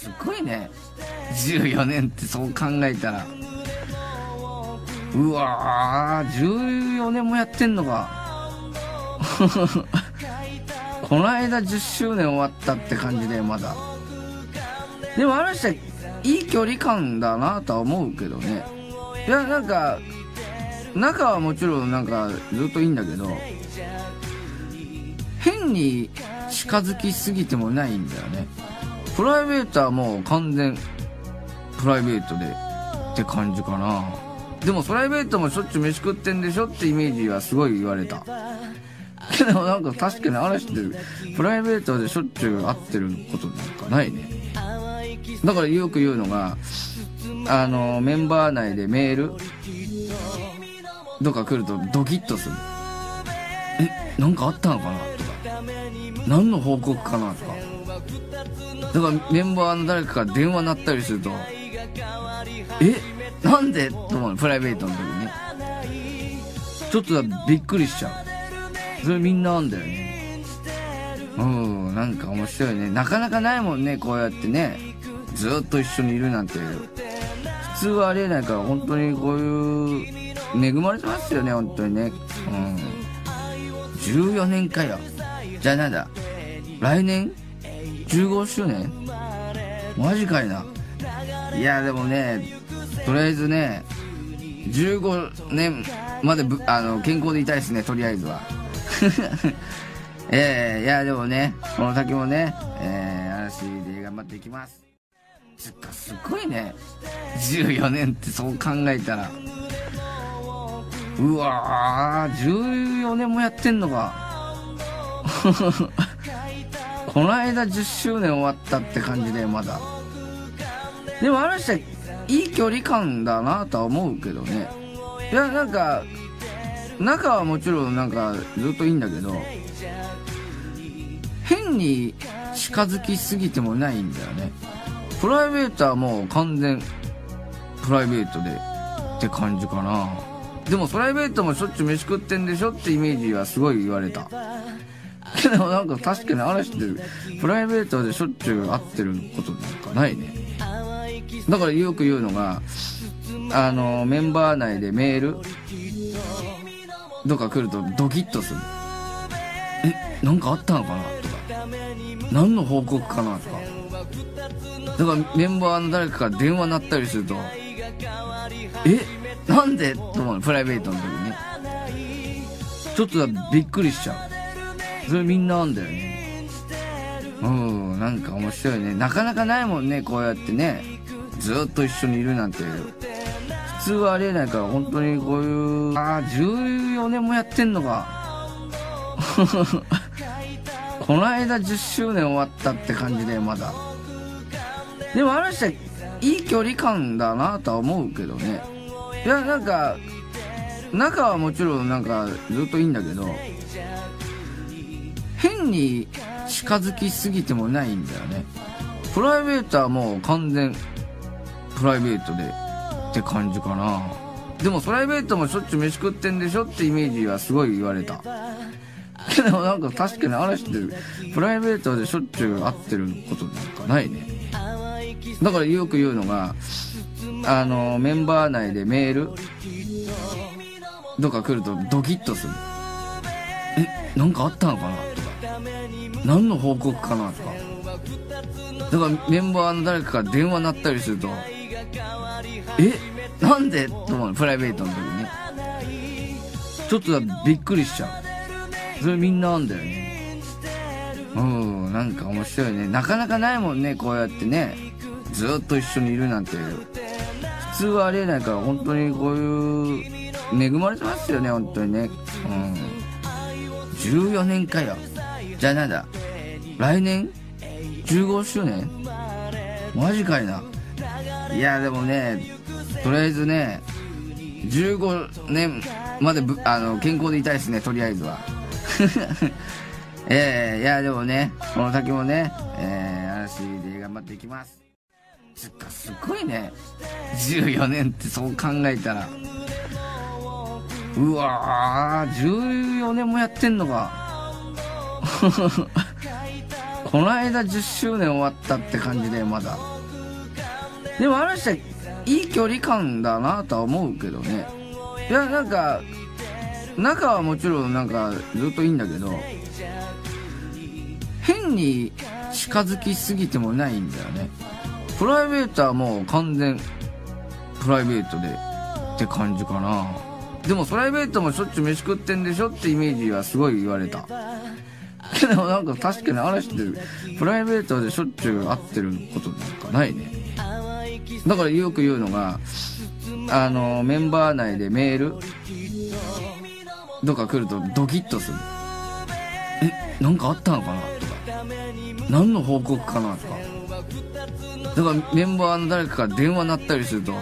すごいね。14年ってそう考えたら。うわー、14年もやってんのか。この間10周年終わったって感じで、まだ。でもあの人はいい距離感だなとは思うけどね。いや、なんか、仲はもちろんなんかずっといいんだけど、変に近づきすぎてもないんだよね。プライベートはもう完全プライベートでって感じかな。でもプライベートもしょっちゅう飯食ってんでしょってイメージはすごい言われた。でもなんか確かにあの人プライベートでしょっちゅう会ってることなんかないね。だからよく言うのが、メンバー内でメールとか来るとドキッとする。なんかあったのかなとか、何の報告かなとか。だからメンバーの誰かから電話鳴ったりすると、なんでと思う。プライベートの時にね、ちょっとびっくりしちゃう。それみんなあんだよね。なんか面白いね。なかなかないもんね、こうやってねずっと一緒にいるなんて普通はありえないから、本当にこういう恵まれてますよね、本当にね。14年かよ。じゃあなんだ、来年15周年マジかいな。いやでもね、とりあえずね15年まで健康でいたいですね、とりあえずは。いやでもね、この先もね、嵐で頑張っていきます。すごいね、14年ってそう考えたら。うわー、14年もやってんのか。この間10周年終わったって感じで、まだ。でもあの人はいい距離感だなとは思うけどね。いや、なんか仲はもちろんなんかずっといいんだけど、変に近づきすぎてもないんだよね。プライベートはもう完全プライベートでって感じかな。でもプライベートもしょっちゅう飯食ってんでしょってイメージはすごい言われた。でもなんか確かにあの人プライベートでしょっちゅう会ってることなんかないね。だからよく言うのが、メンバー内でメールとか来るとドキッとする。なんかあったのかなとか、何の報告かなとか。だからメンバーの誰かから電話鳴ったりすると、なんでと思う。プライベートの時にね、ちょっとびっくりしちゃう。それみんなあんだよね。なんか面白いね。なかなかないもんね、こうやってねずっと一緒にいるなんて普通はありえないから、本当にこういう14年もやってんのか。この間10周年終わったって感じで、まだ。でもあの人はいい距離感だなとは思うけどね。いや、なんか仲はもちろんなんかずっといいんだけど、変に近づきすぎてもないんだよね。プライベートはもう完全プライベートでって感じかな。でもプライベートもしょっちゅう飯食ってんでしょってイメージはすごい言われた。でもなんか確かにあの人プライベートでしょっちゅう会ってることなんかないね。だからよく言うのが、メンバー内でメールとか来るとドキッとする。なんかあったのかなとか、何の報告かなとか。だからメンバーの誰かから電話鳴ったりすると、なんでと思う。プライベートの時にね、ちょっとびっくりしちゃう。それみんなあんだよね。なんか面白いね。なかなかないもんね、こうやってねずっと一緒にいるなんて普通はありえないから、本当にこういう恵まれてますよね、本当にね。14年かよ。じゃあなんだ、来年15周年マジかいな。いやでもね、とりあえずね15年まで健康でいたいですね、とりあえずは。いやでもね、この先もね、嵐で頑張っていきます。すごいね、14年ってそう考えたら。うわー、14年もやってんのか。 この間10周年終わったって感じでまだ。でもあの人はいい距離感だなとは思うけどね。いや、なんか仲はもちろんなんかずっといいんだけど、変に近づきすぎてもないんだよね。プライベートはもう完全プライベートでって感じかな。でもプライベートもしょっちゅう飯食ってんでしょってイメージはすごい言われたけど、なんか確かにあの人プライベートでしょっちゅう会ってることなんかないね。だからよく言うのが、メンバー内でメールとか来るとドキッとする。なんかあったのかなとか、何の報告かなとか。だからメンバーの誰かから電話鳴ったりすると、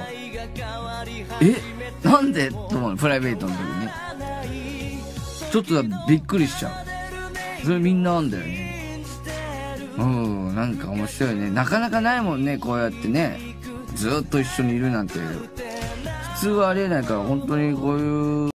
なんでと思う。プライベートの時ね、ちょっとびっくりしちゃう。それみんなあんだよね。なんか面白いね。なかなかないもんね、こうやってねずっと一緒にいるなんて普通はありえないから、本当にこういう